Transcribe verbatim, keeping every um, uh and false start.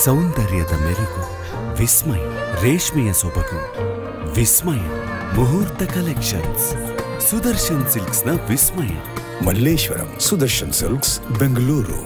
ಸೌಂದರ್ಯದ ಮೆರುಗು ವಿಸ್ಮಯ, ರೇಷ್ಮೆಯ ಸೊಬಗು ವಿಸ್ಮಯ, ಮುಹೂರ್ತ ಕಲೆಕ್ಷನ್ಸ್, ಸುದರ್ಶನ್ ಸಿಲ್ಕ್ಸ್ ನ ವಿಸ್ಮಯ, ಮಲ್ಲೇಶ್ವರಂ, ಸುದರ್ಶನ್ ಸಿಲ್ಕ್ಸ್, ಬೆಂಗಳೂರು.